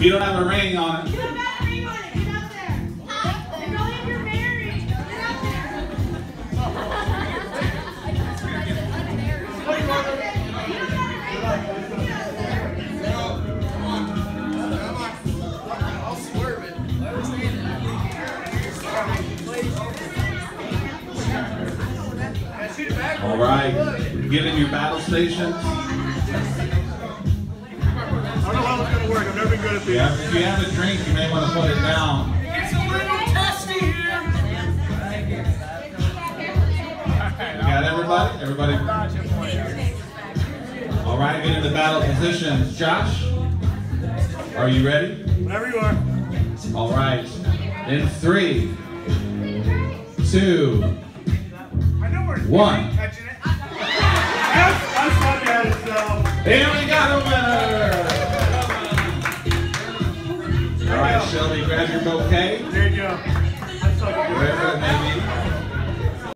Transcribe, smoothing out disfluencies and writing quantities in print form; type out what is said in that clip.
You don't have a ring on it. You don't have a ring on it. Get out there. And only if you're married. Get out there. I'll swerve it. All right. Get in your battle stations. I don't know how it's going to work. I've never been good at these. Yeah, if you have a drink, you may want to put it down. It's a little testy here. You got everybody? Everybody? All right, get into battle positions. Josh, are you ready? Whenever you are. All right. In 3, 2, 1. Yes, I'm funny at it, so. And we got a winner! All right, Shelby, grab your bouquet. There you go. I suck at Wherever it may